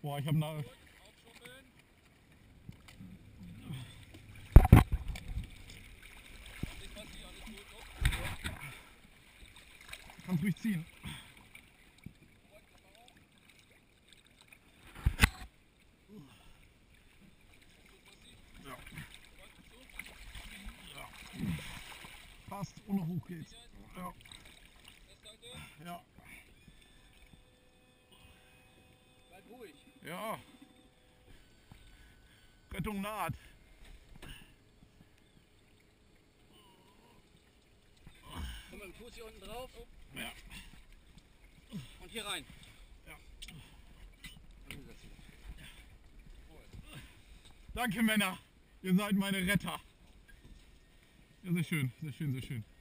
Boah, ich habe eine... Kannst durchziehen. Ja. Ja. Passt, ohne hoch geht's. Ja. Ja. Bleib ruhig. Ja. Rettung naht. Komm mit dem Fuß hier unten drauf. Ja. Und hier rein. Ja. Umsetzen. Danke Männer, ihr seid meine Retter. Ja, sehr schön, sehr schön, sehr schön.